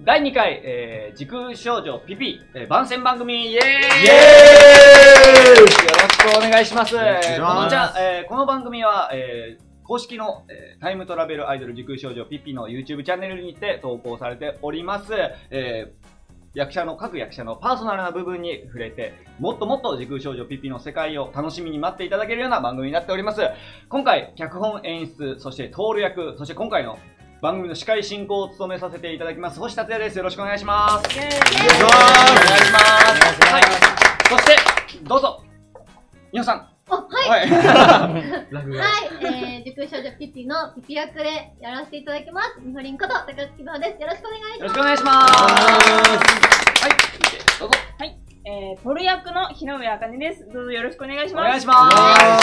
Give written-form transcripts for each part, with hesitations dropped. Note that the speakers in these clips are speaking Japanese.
第2回、時空少女ピピ、番宣番組イエーイ、よろしくお願いします。この番組は、公式の、タイムトラベルアイドル時空少女ピピの YouTube チャンネルにて投稿されております。各役者のパーソナルな部分に触れて、もっともっと時空少女ピピの世界を楽しみに待っていただけるような番組になっております。今回、脚本演出、そしてトール役、そして今回の番組の司会進行を務めさせていただきます星達也です。よろしくお願いします。お願いします。はい。そしてどうぞみほさん。 はい。時空少女ピピのピピ役でやらせていただきます。みほりんこと高月美穂です。よろしくお願いします。 よろしくお願いします。はい。どうぞ。 はい。トル役の日上茜です。どうぞよろしくお願いします。 お願いします。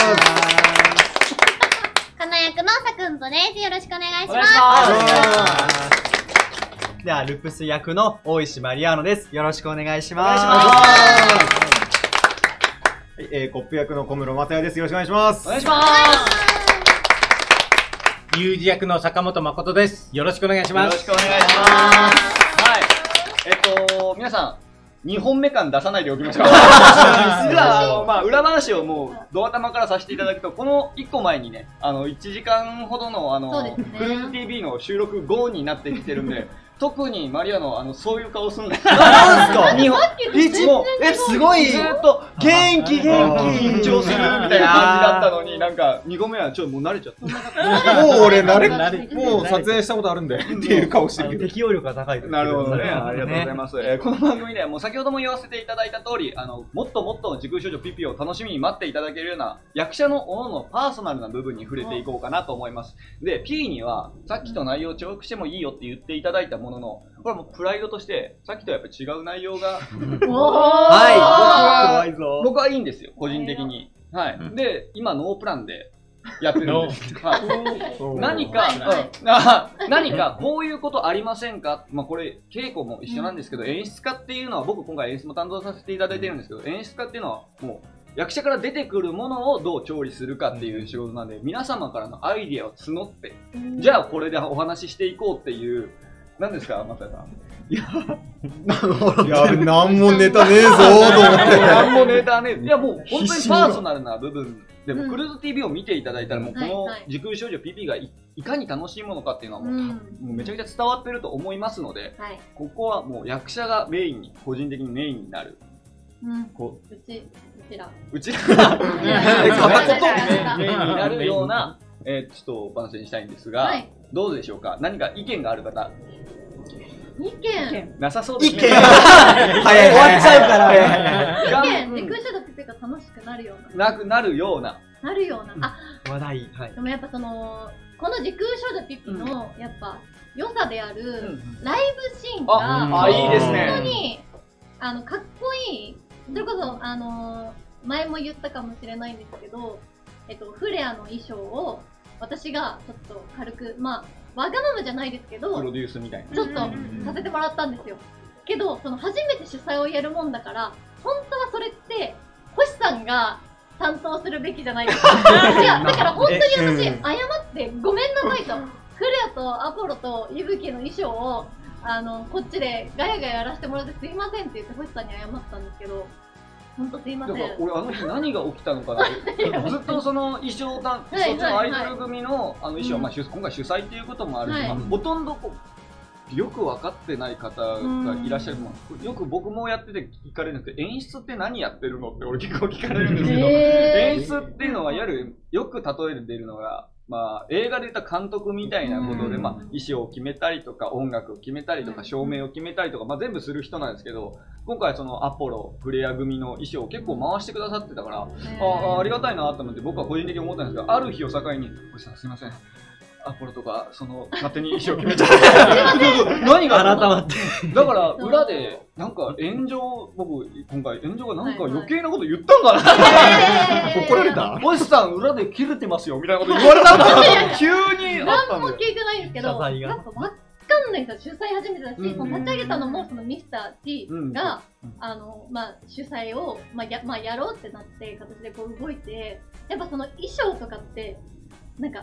かな役のさくんとです。よろしくお願いします。 では、ルプス役の大石マリアーノです。よろしくお願いします。 お願いします。 コップ役の小室正也です。よろしくお願いします。 お願いします。 ユージ役の坂本誠です。よろしくお願いします。 よろしくお願いします。はい。皆さん、2本目感出さないでおきましょう。実は、裏話をもう、ドア玉からさせていただくと、この1個前にね、1時間ほどの、クルーズ TV の収録後になってきてるんで、特にマリアの、そういう顔すんだよ。 なんすか 2本。 すごいずっと、元気緊張するみたいな感じだったのに、なんか、2個目はもう慣れちゃった。 もう俺もう撮影したことあるんで、っていう顔してるけど。 適応力が高い。 なるほどね。ありがとうございます。この番組ではもう先ほども言わせていただいた通り、もっともっと時空少女ピピを楽しみに待っていただけるような役者の各々パーソナルな部分に触れていこうかなと思います。で、P にはさっきと内容を重複してもいいよって言っていただいたものの、これはもうプライドとして、さっきとやっぱり違う内容が、僕はいいんですよ、個人的に。はい。で、今ノープランでやってるんです。何かこういうことありませんか。これ稽古も一緒なんですけど、演出家っていうのは、僕今回演出も担当させていただいてるんですけど、演出家っていうのはもう役者から出てくるものをどう調理するかっていう仕事なんで、皆様からのアイディアを募って、じゃあこれでお話ししていこうっていう、何ですか、松田さん。 いや、なんもネタねえぞーと思って。 なんもネタねえ。いや、もう本当にパーソナルな部分でも、クルーズ TV を見ていただいたら、もうこの時空少女ピピがいかに楽しいものかっていうのはもうめちゃくちゃ伝わってると思いますので、ここはもう役者がメインに、個人的にメインになる。うちらがメインになるような、ちょっと番宣したいんですが、どうでしょうか。何か意見がある方。 意見なさそうですね。 終わっちゃうから。 時空少女ピピが楽しくなるような。なるような。 話題。 でもやっぱこの時空少女ピピのやっぱ良さであるライブシーンがいいですね。 本当にかっこいい。それこそ前も言ったかもしれないんですけど、フレアの衣装を私がちょっと軽くわがままじゃないですけど、 プロデュースみたいなちょっとさせてもらったんですよ。けど初めて主催をやるもんだから、本当はそれって星さんが担当するべきじゃないですか。いやだから本当に私謝ってごめんなさいと。フレアとアポロとイブキの衣装をこっちでガヤガヤやらせてもらってすいませんって言って星さんに謝ったんですけど。本当すいません。 俺あの日何が起きたのかなってずっとその衣装そっちのアイドル組の衣装は今回主催っていうこともあるし、ほとんどよく分かってない方がいらっしゃる。よく僕もやってて聞かれるんですけど、演出って何やってるのって俺結構聞かれるんですけど、演出っていうのはよく例えているのが、映画で言った監督みたいなことで、衣装を決めたりとか、音楽を決めたりとか、照明を決めたりとか、全部する人なんですけど、今回そのアポロ、フレア組の衣装を結構回してくださってたから、ありがたいなと思って僕は個人的に思ったんですけど、ある日を境に、星さんすいません。アポロとか、勝手に衣装決めちゃって。何が改まって。だから、裏で、なんか炎上、僕、今回炎上がなんか余計なこと言ったんかな。 怒られた？ 星さん、裏で切れてますよ、みたいなこと言われたんだ。急にあったんで。 何も聞いてないんですけど、やっぱわかんないんですよ。主催初めてだし、立ち上げたのもミスター T が、主催を、やろうってなって、形で動いて、やっぱ衣装とかって、なんか、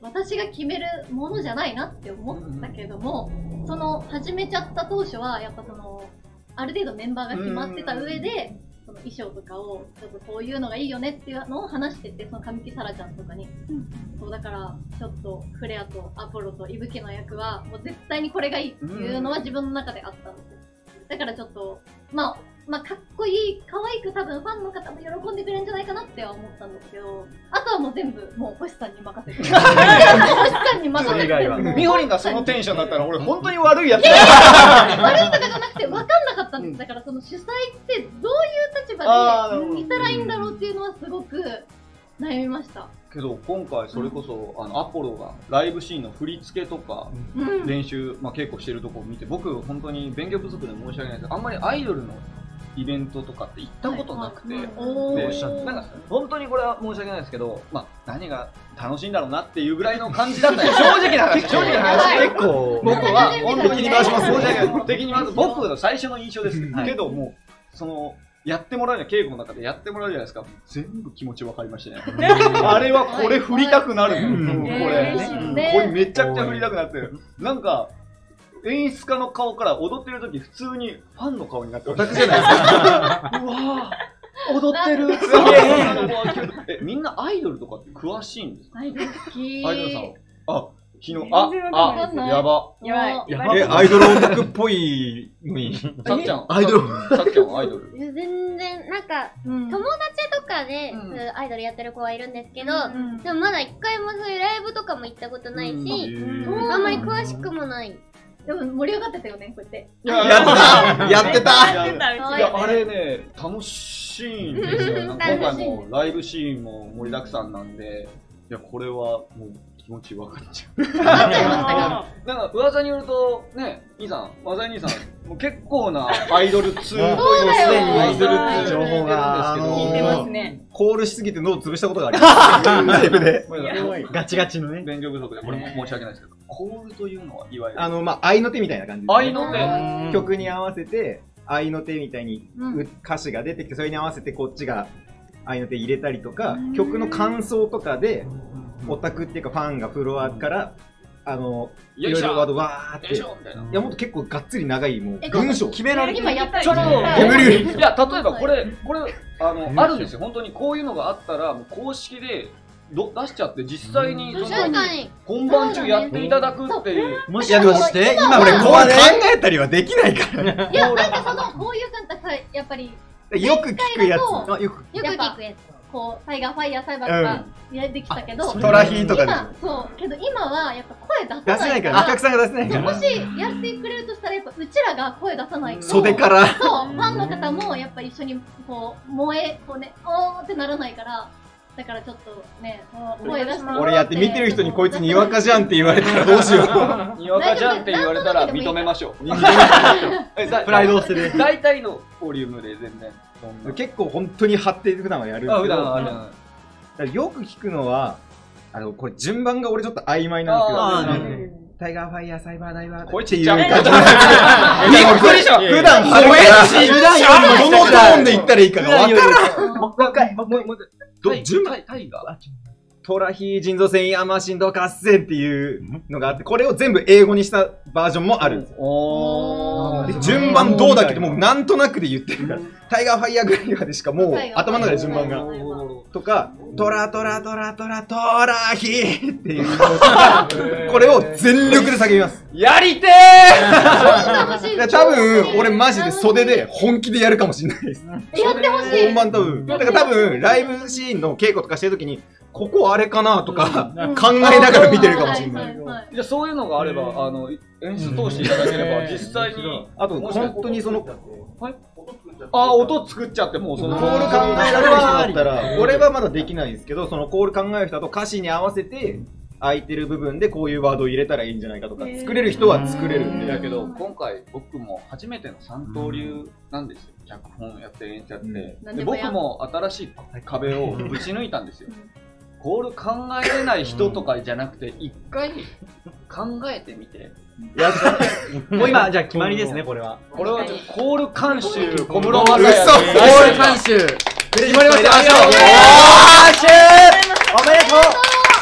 私が決めるものじゃないなって思ったけども、その始めちゃった当初はやっぱそのある程度メンバーが決まってた上で、その衣装とかをちょっとこういうのがいいよねっていうのを話してて、その神木沙羅ちゃんとかに、そうだからちょっとフレアとアポロと伊吹の役はもう絶対にこれがいいっていうのは自分の中であったんですよ。だからちょっとまあかっこいい可愛く多分ファンの方も喜んでくれるんじゃないかなっては思ったんですけど、あとはもう全部もう星さんに任せて星さんに任せて、 みほりんがそのテンションだったら俺本当に悪いやつ悪いとかじゃなくて分かんなかったんです。だからその主催ってどういう立場でいたらいいんだろうっていうのはすごく悩みました。 けど今回それこそアポロがライブシーンの振り付けとか練習、稽古してるとこを見て、僕本当に勉強不足で申し訳ないですけど、あんまりアイドルのイベントとかって行ったことなくて、なんか本当にこれは申し訳ないですけど、何が楽しいんだろうなっていうぐらいの感じだったんです。正直な話、 結構僕は本当に敵に回します。 申し訳ない。敵に回す僕の最初の印象です。けどもうそのやってもらう稽古の中でやってもらうじゃないですか。全部気持ち分かりましたね。あれはこれ振りたくなる。これめちゃくちゃ振りたくなってる。なんか演出家の顔から踊ってる時普通にファンの顔になってる。オタクじゃないですか。うわー踊ってる。すげえ。みんなアイドルとかって詳しいんですか？ アイドル好き。 アイドルさん。昨日、やば。 アイドルオタクっぽいのに。 さっちゃん、 アイドル。 さっちゃん、アイドル。 全然、なんか、友達とかで、アイドルやってる子はいるんですけど、でもまだ一回もそういうライブとかも行ったことないし、あんまり詳しくもない。 でも盛り上がってたよね、こうやって。 やってた。 いや、あれね、楽しいんですよ。今回もライブシーンも盛りだくさんなんで、いや、これはもう、気持ち分かっちゃう。なんか噂によるとね、兄さん、和田兄さん、もう結構なアイドル通というすでにアイドルって情報が聞いてますね。 コールしすぎて脳潰したことがあります。ライブで。 ガチガチのね。 勉強不足でこれも申し訳ないですけど、コールというのはいわゆる合いの手みたいな感じ。 合いの手。 曲に合わせて合いの手みたいに歌詞が出てきて、それに合わせてこっちが合いの手入れたりとか、曲の感想とかで。オタクっていうかファンがフロアからいろいろワードわーって、いやもっと結構がっつり長いもう文章決められてる。 ちょっといや例えばこれあるんですよ。本当にこういうのがあったら公式で出しちゃって実際に本番中やっていただくっていう。 もしやるとして今俺考えたりはできないから。 いやなんかそのこういう感じでやっぱりよく聞くやつ。 よく聞くやつ。 こうタイガーファイヤーサイバーとかやってきたけど、 トラヒーとかでしょ。 そうけど今はやっぱ声出せないから、お客さんが出せないから。 もしやってくれるとしたらやっぱうちらが声出さないと、 袖からそうファンの方もやっぱ一緒にこう燃えこうねおーってならないから。だからちょっとね、声出して俺やって見てる人にこいつにわかじゃんって言われたらどうしよう。 にわかじゃんって言われたら認めましょう。 プライドを捨てる。 大体のボリュームで全然。 結構本当に張って普段はやるんですけど。 普段よく聞くのは、これ順番が俺ちょっと曖昧なんですけど、タイガーファイヤーサイバーダイバーこいつっていう感じ。びっくりした。普段張るから、普段よりもどのトーンで言ったらいいかがわからん。順番タイガートラヒー人造繊維アマシンド合戦っていうのがあって、これを全部英語にしたバージョンもあるんですよ。で順番どうだっけってもうなんとなくで言ってるから。タイガーファイヤーぐらいまでしかもう頭の中で順番が。とか、トラトラトラトラトラヒーっていうのをこれを全力で叫びます。 やりてー多分、俺マジで袖で本気でやるかもしれないです。 やってほしい。 本番多分。だから多分、ライブシーンの稽古とかしてるときに、ここあれかなとか考えながら見てるかもしれない。 じゃあそういうのがあれば、演出通していただければ、実際に。 あと、本当にその、 音作っちゃってもうそのコール考えられる人だったら、俺はまだできないですけど、そのコール考える人だと歌詞に合わせて、空いてる部分でこういうワードを入れたらいいんじゃないかとか、作れる人は作れるんだけど、 今回僕も初めての三刀流なんですよ。脚本やって演出やって。で僕も新しい壁をぶち抜いたんですよ。コール考えれない人とかじゃなくて、一回考えてみて。 もう今、じゃあ決まりですね、これは。 これはコール監修、小室正也。 コール監修。決まりました。 おめでとう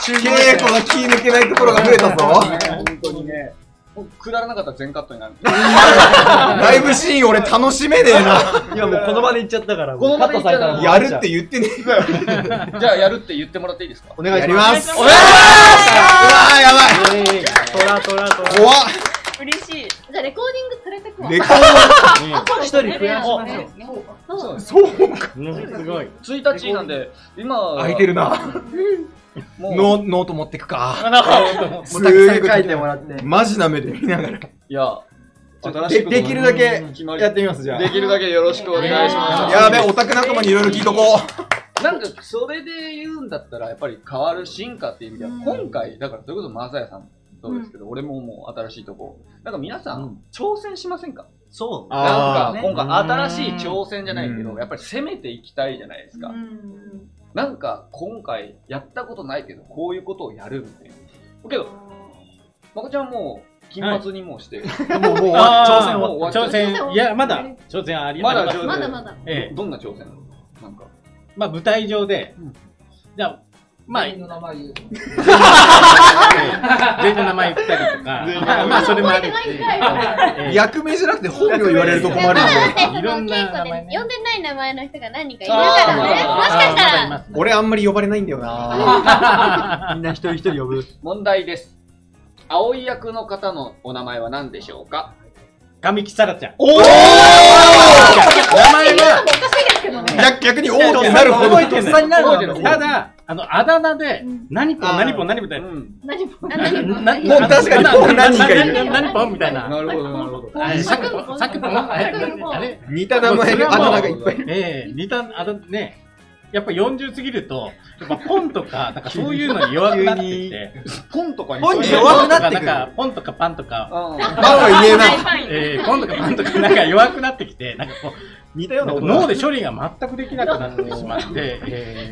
稽古が気抜けないところが増えたぞ。 本当にね。くだらなかったら全カットになる。 ライブシーン俺楽しめねえな。 今もうこの場で言っちゃったから。 この場で言っちゃったらやるって言ってねえ。 じゃあやるって言ってもらっていいですか？ お願いしやます。 ります。うわーやばい。怖っ。 嬉しい。 じゃあレコーディング連れてくわ。 レコー一人増やしましょう。 そう。 そうか。 すごい。 1日なんで、今、 空いてるな。 もうノート持ってくか。 もうたくさん書いてもらって。 マジな目で見ながら。 いや、新しいことできるだけ決まりやってみます、じゃあ。 できるだけよろしくお願いします。 やべえ、オタク仲間にいろいろ聞いとこう。 なんか、それで言うんだったら、やっぱり変わる進化っていう意味では、今回、だから、それこそマサヤさんそうですけど、俺ももう新しいとこ。なんか皆さん、挑戦しませんか？ そう。 なんか、今回新しい挑戦じゃないけど、やっぱり攻めていきたいじゃないですか。なんか、今回、やったことないけど、こういうことをやるみたいな。けど、まこちゃんもう、金髪にもして。もう挑戦、いや、まだ、挑戦あります。 まだまだ。 どんな挑戦なんか。 まあ、舞台上で、じゃあ、まあ、全員の名前言ったりとか、まあ、それもあるし。 役名じゃなくて本名言われると困るんで。 いろんな名前。呼んでない名前の人が何人かいるからね。もしかしたら。 俺あんまり呼ばれないんだよな。 みんな一人一人呼ぶ。 問題です。葵役の方のお名前は何でしょうか？ 神木沙羅ちゃん。 おお！名前は逆におーってなるほど。 ただ、あだ名で、何ポンみたいな。 何ポンもう確かにポン何人かいる。 何ポンみたいな。 なるほど、なるほど。 サクポンあれ似た名前があだ名がいっぱい。 似たあだね。やっぱ40過ぎると、やっぱポンとか、なんかそういうのに弱くなってきて。 ポンとかに弱くなってくる。 なんか、ポンとかパンとか。 パンは言えない。 ポンとかパンとかなんか弱くなってきて、なんかこう、似たような脳で処理が全くできなくなってしまって、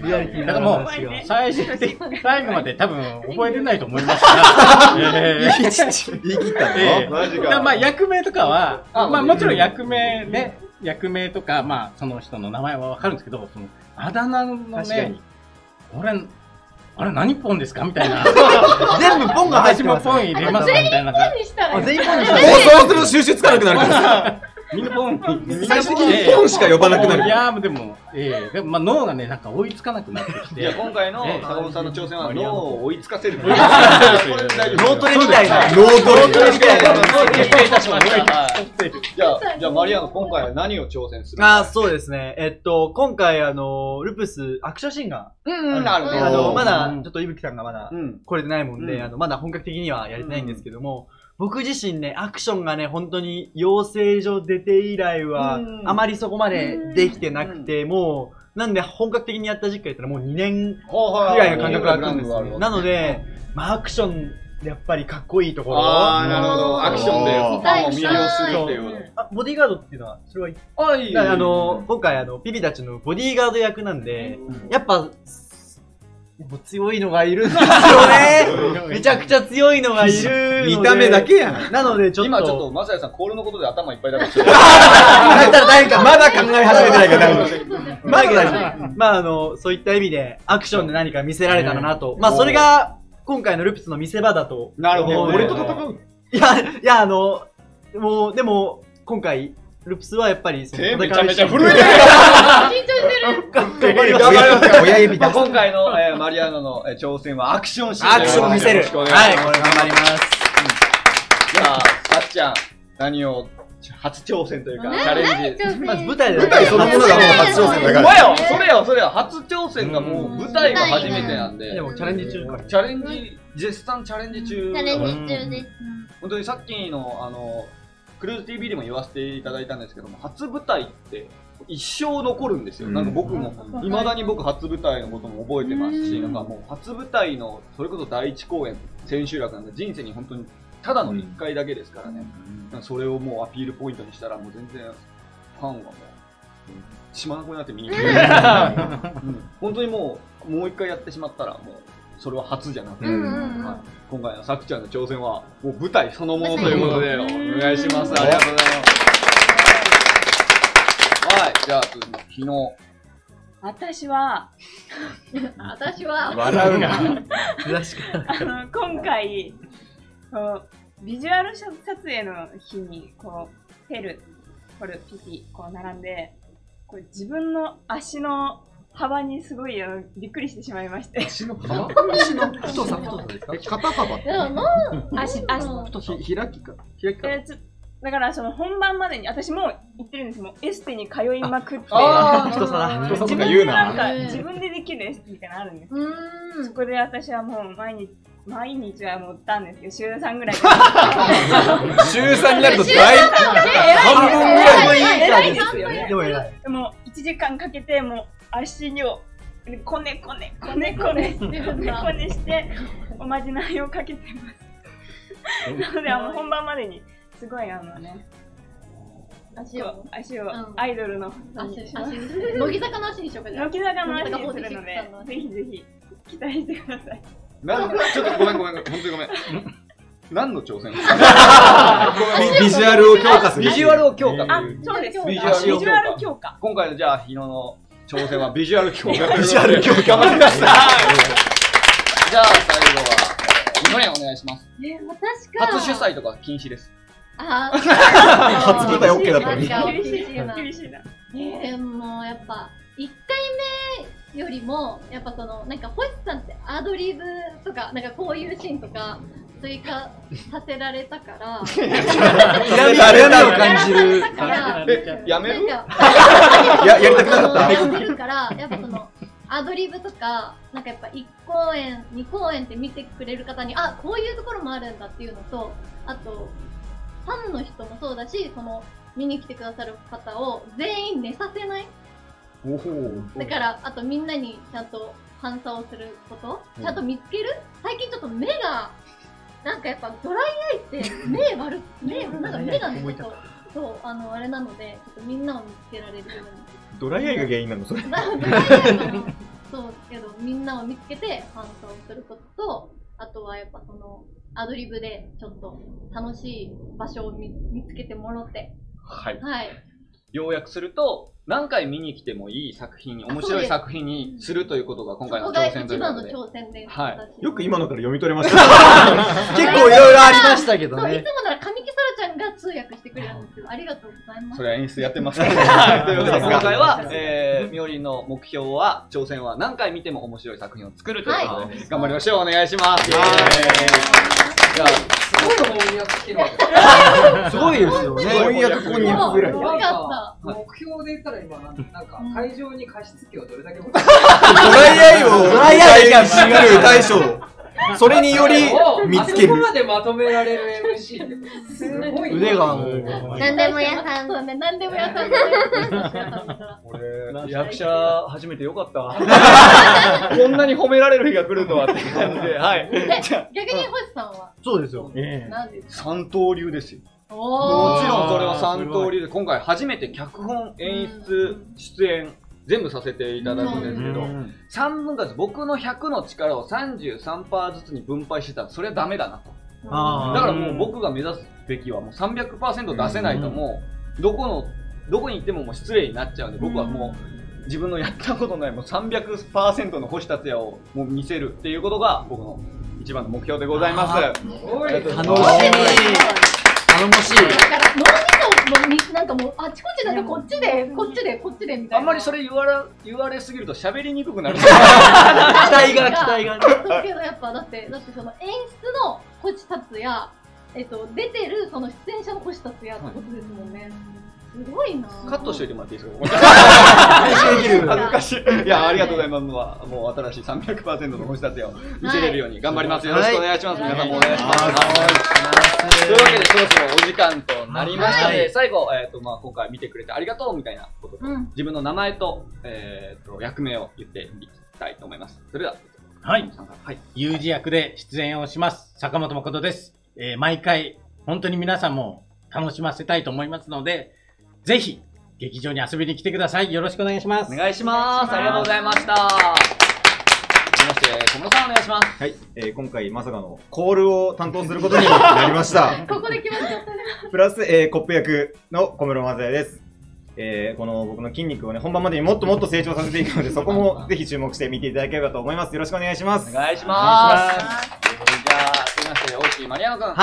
だからもう、最後まで多分覚えれないと思いますが、 言い切ったの？ マジか。 まあ役名とかは、まあもちろん役名とか、まあその人の名前はわかるんですけど、そのあだ名のね、あれ何ポンですかみたいな。 全部ポンが入ってます。 私もポン入れますみたいな。 全員ポンにしたら。 全員ポンにしたら。そうすると収集つかなくなるから。 みんなポン。 最終的にポンしか呼ばなくなる。 いやでも、まあ脳がね、なんか追いつかなくなってきて。 いや、今回の坂本さんの挑戦は脳を追いつかせる。脳トレみたいな。 脳トレみたいな。 決定いたしました。じゃあマリアーノ、今回は何を挑戦する？ そうですね。今回ルプスアクションシーンが、 なるほど。 まだちょっと伊吹さんがまだ来れてないもんで、まだ本格的にはやれてないんですけども、僕自身ね、アクションがね、本当に養成所出て以来は、あまりそこまでできてなくて、もう、なんで本格的にやった実家やったらもう2年くらいの感覚があるんですよ。なので、まあアクションでやっぱりかっこいいところ。 なるほど。アクションでファンを魅了するっていう。 ボディーガードっていうのは、それはいい。今回ピピたちのボディーガード役なんで、やっぱ、強いのがいるんですよね。めちゃくちゃ強いのがいる。 見た目だけやん。 なのでちょっと。 今ちょっと、まさやさん、コールのことで頭いっぱいだから。 まだ考え始めてないから大丈夫。 まだ大丈夫。まあそういった意味で、アクションで何か見せられたらなと。まあそれが、今回のルプスの見せ場だと。 なるほど。 俺と戦う？ いや、もう、でも、今回、ルプスはやっぱり、 めちゃめちゃ震えてる。緊張してる。 親指だ。 今回のマリアーノの挑戦はアクションシーン。 アクション見せる。はい、これ頑張ります。 じゃあ、さっちゃん、何を初挑戦というか、チャレンジ。 まず舞台そのものがもう初挑戦だから。 それよ、初挑戦がもう舞台が初めてなんで。 でもチャレンジ中から。 絶賛チャレンジ中。 チャレンジ中です。 本当にさっきのクルーズ TV でも言わせていただいたんですけども、初舞台って一生残るんですよ。なんか僕も、未だに僕初舞台のことも覚えてますし、なんかもう初舞台の、それこそ第一公演、千秋楽なんで人生に本当にただの1回だけですからね。それをもうアピールポイントにしたら、もう全然ファンはもう、血まなこになって見に来て、本当にもう1回やってしまったら、もう、それは初じゃなくて、今回のさくちゃんの挑戦はもう舞台そのものということでお願いします。ありがとうございます。はい、じゃあ続いて日野。 私は笑うな。 今回ビジュアル撮影の日にこうペル、コル、ピピこう並んで、これ自分の足の幅にすごいびっくりしてしまいまして。 足の幅？足の太さですか？肩幅？ 足太さ。開きか。 だからその本番までに私も言ってるんですよ。エステに通いまくって、 太さだ。太さとか言うな。 自分でできるエステみたいなのあるんですよ。そこで私はもう毎日はもうったんですけど、週3ぐらい。 週3になるとだいぶ半分ぐらい偉いですよね。でも1時間かけてもう足をこねしておまじないをかけてます。なので本番までにすごい足をアイドルの乃木坂の足にしようか。 乃木坂の足にするので、ぜひぜひ期待してください。 ちょっとごめん、本当にごめん。何の挑戦ビジュアルを強化する。 ビジュアルを強化。 あ、そうです。 ビジュアル強化。 今回のじゃあ、日野の挑戦はビジュアル強化。 ビジュアル強化。 頑張りました。じゃあ、最後は、日野お願いします。 私か。 初主催とか禁止です。 初舞台 OK だったのに。 厳しいな。 もうやっぱ、1回目よりも、やっぱなんか星さんってアドリブとか、なんかこういうシーンとか、追加させられたから。 誰を感じる。 やめる？ やりたくなかった？ やめるから、やっぱアドリブとか、なんかやっぱ1公演、2公演って見てくれる方に、あ、こういうところもあるんだっていうのと、あと、ファンの人もそうだし、見に来てくださる方を全員寝させない。だから、あとみんなにちゃんと反差をすること、ちゃんと見つける。最近ちょっと目が、なんかやっぱドライアイって目がね、ちょっと、そう、あれなので、ちょっとみんなを見つけられるように。 ドライアイが原因なのそれ。 ドライアイもそうけど、みんなを見つけて反差をすることと、あとはやっぱアドリブでちょっと楽しい場所を見つけてもらって。 はい。要約すると、何回見に来てもいい作品に、面白い作品にするということが今回の挑戦ということで。 一番の挑戦です。 はい。 よく今のから読み取れました。結構いろいろありましたけどね。 いつもなら神木さらちゃんが通訳してくれるんですけど、ありがとうございます。 それは演出やってますから。ということで、今回は、みおりんの目標は、挑戦は何回見ても面白い作品を作るということで、頑張りましょう。お願いします。じゃあ、 すごい翻訳してるわけ。 すごいですよね。翻訳こんにゃくぐらい。 目標で言ったら今、なんか会場に加湿器をどれだけ持ってドライアイをが作る大将。それにより見つける。 そこまでまとめられる MC ってすごい。 腕が何でも屋さん。 そうね、何でも屋さん。 俺、役者始めてよかったわ。こんなに褒められる日が来るとはって感じで、はい。 逆に星さんはそうですよ。 三刀流ですよ。もちろんそれは三刀流で、今回初めて脚本、演出、出演、全部させていただくんですけど、3分割、僕の100の力を 33% ずつに分配してたら、それはダメだなと。だからもう僕が目指すべきはもう 300% 出せないともう、どこに行ってももう失礼になっちゃうんで、僕はもう自分のやったことないもう 300% の星達也をもう見せるっていうことが僕の一番の目標でございます。 楽しみ。 頼もしい。だから脳みそもなんかもうあちこちなんかこっちでみたいな。 あんまりそれ言われすぎると喋りにくくなる。 期待が。 そうけどやっぱだってその演出の星達也、出てるその出演者の星達也ってことですもんね。すごいな。 カットしといてもらっていいですか。恥ずかしい。いや、ありがとうございます。もう新しい 300% の星達也を見せれるように頑張ります。よろしくお願いします。皆さんもお願いします。というわけで、そろそろお時間となりましたので、最後、今回見てくれてありがとうみたいなことと、自分の名前と、役名を言っていきたいと思います。それでは、 はい。有事役で出演をします。坂本誠です。毎回、本当に皆さんも楽しませたいと思いますので、ぜひ、劇場に遊びに来てください。よろしくお願いします。 お願いします。ありがとうございました。続きまして、小室さんお願いします。 はい。今回、まさかのコールを担当することになりました。 ここで来ましたね。 プラス、コップ役の小室正也です。 この僕の筋肉をね、本番までにもっともっと成長させていくので、そこもぜひ注目して見ていただければと思います。よろしくお願いします。 お願いします。じゃあ、すみません、大石マリアーノ君。 はい、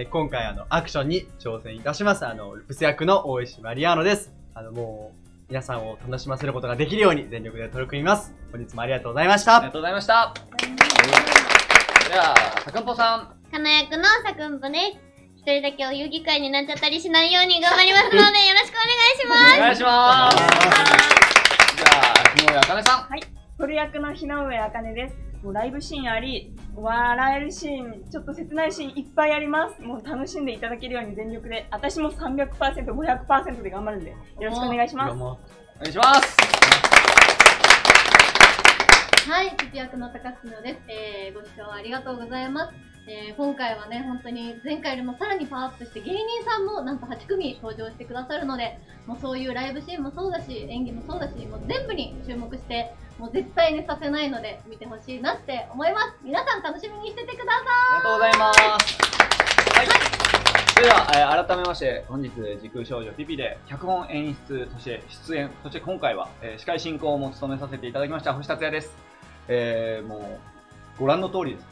今回アクションに挑戦いたします。ブス役の大石マリアーノです。もう、皆さんを楽しませることができるように全力で取り組みます。本日もありがとうございました。 ありがとうございました。では、さくんぽさん。 かな役のさくんぽです。一人だけお遊戯会になっちゃったりしないように頑張りますので、よろしくお願いします。 お願いします。じゃあ、日上あかねさん。 はい。トル役の日上あかねです。もうライブシーンあり、笑えるシーン、ちょっと切ないシーンいっぱいあります。もう楽しんでいただけるように全力で、私も 300%、500% で頑張るんで、よろしくお願いします。お願いします。 はい、ピピ役の高須野です。ご視聴ありがとうございます。今回はね、本当に前回よりもさらにパワーアップして芸人さんもなんと8組登場してくださるので、もうそういうライブシーンもそうだし、演技もそうだし、もう全部に注目して、もう絶対寝させないので見てほしいなって思います。皆さん楽しみにしててください。 ありがとうございます。はい。それでは、改めまして本日時空少女ピピで脚本演出、そして出演、そして今回は、司会進行も務めさせていただきました星達也です。もうご覧の通りです。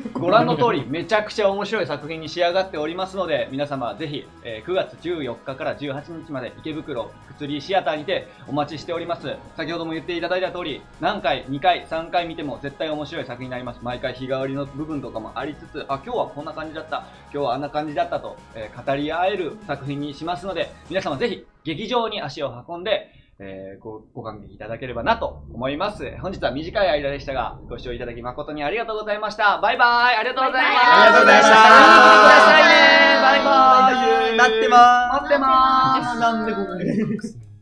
ご覧の通り、めちゃくちゃ面白い作品に仕上がっておりますので、皆様ぜひ、9月14日から18日まで池袋ビッグツリーシアターにてお待ちしております。先ほども言っていただいた通り、何回、2回、3回見ても絶対面白い作品になります。毎回日替わりの部分とかもありつつ、あ、今日はこんな感じだった、今日はあんな感じだったと、語り合える作品にしますので、皆様ぜひ劇場に足を運んで、ご感激いただければなと思います。本日は短い間でしたが、ご視聴いただき誠にありがとうございました。バイバイ、ありがとうございます。 ありがとうございました。 バイバイ。 待ってまーす。 待ってまーす。 なんでここに